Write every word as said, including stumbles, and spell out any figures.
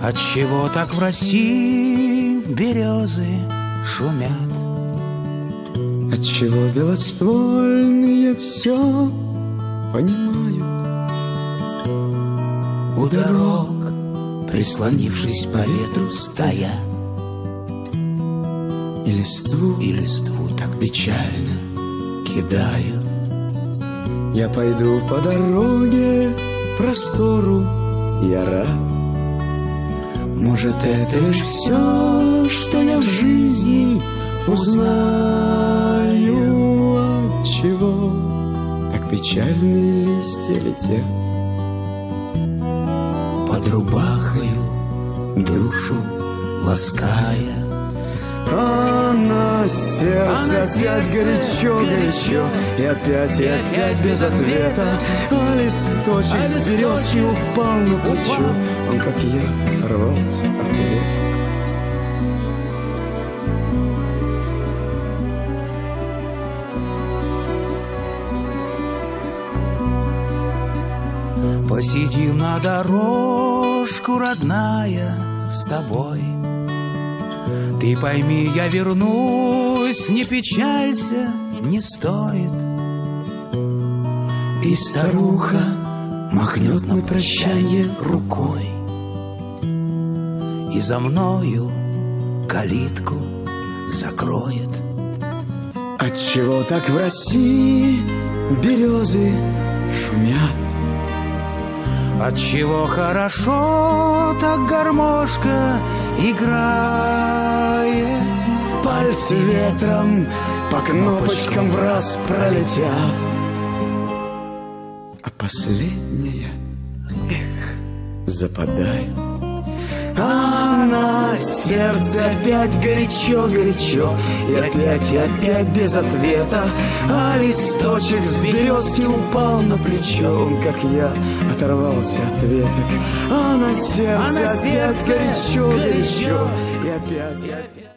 Отчего так в России березы шумят? Отчего белоствольные все понимают? У дорог, прислонившись по ветру, стоят, И листву, и листву так печально кидают. я пойду по дороге простору, я рад. Может, это лишь все, что я в жизни узнаю. Отчего так печальные листья летят? Под рубахою душу лаская. А на сердце А на опять сердце горячо-горячо, и опять, и опять без ответа. А листочек А с березки листочек упал на плечо. упал. Он, как я, оторвался от веток. Посидим на дорожку, родная, с тобой. Ты пойми, я вернусь, не печалься, не стоит. И старуха махнет на прощанье рукой, и за мною калитку закроет. Отчего так в России березы шумят? Отчего хорошо так гармошка играет? Пальцы ветром по кнопочкам в раз пролетят, а последняя, эх, западает. А на сердце опять горячо-горячо, и опять, и опять без ответа. А листочек с березки упал на плечо. Он, как я, оторвался от веток. А на сердце А на опять сердце горячо-горячо, горячо. и опять, и опять.